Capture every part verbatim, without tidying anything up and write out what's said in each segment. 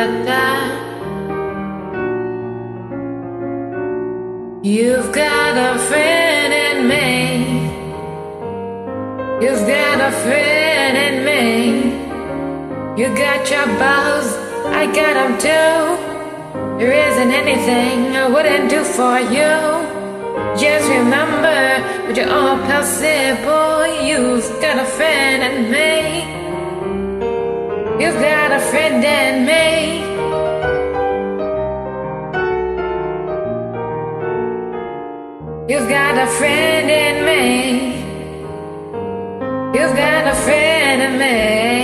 da. You've got a friend in me. You've got a friend in me. You got your balls, I got them too. There isn't anything I wouldn't do for you. Just remember, with your own passive boy, you've got a friend in me. You've got a friend in me. You've got a friend in me. You've got a friend in me.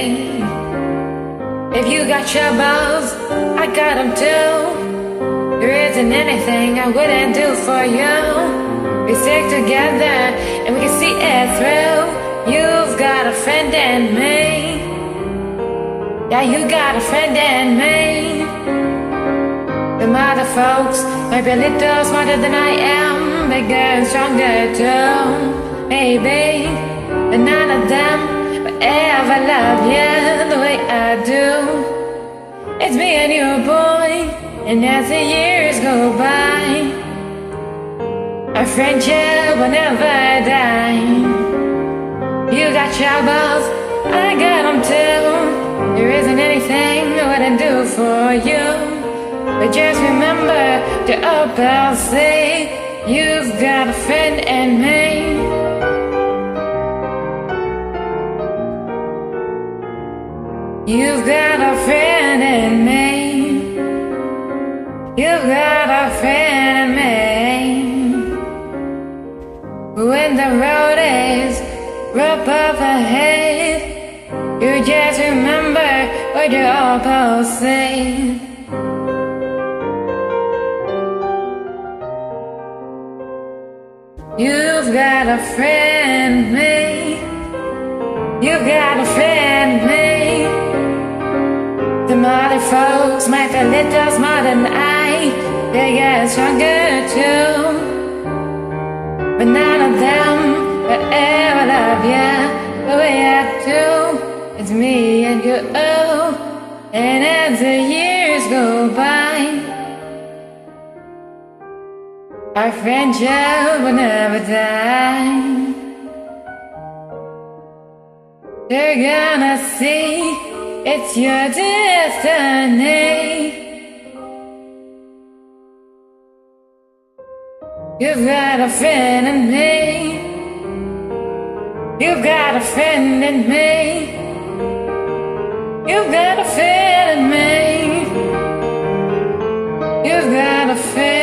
If you got troubles, I got them too. There isn't anything I wouldn't do for you. We stick together and we can see it through. You've got a friend in me. Yeah, you got a friend in me. The other folks might be a little smarter than I am, bigger and stronger too, maybe. But none of them will ever love you the way I do. It's me and you, boy, and as the years go by, our friendship will never die. You got troubles, I got them too. There isn't anything I wouldn't do for you. But just remember to up I'll say, you've got a friend in me. You've got a friend in me. You've got a friend in me. When the road is rough up ahead, you just remember what you all say. You've got a friend in me. You've got a friend in me. The other folks might be a little smarter than I. They get stronger too. But none of them will ever love you the way I do. It's me and you, oh. And as the years go by, our friendship will never die. They're gonna see it's your destiny. You've got a friend in me. You've got a friend in me. You've got a friend in me. You've got a friend.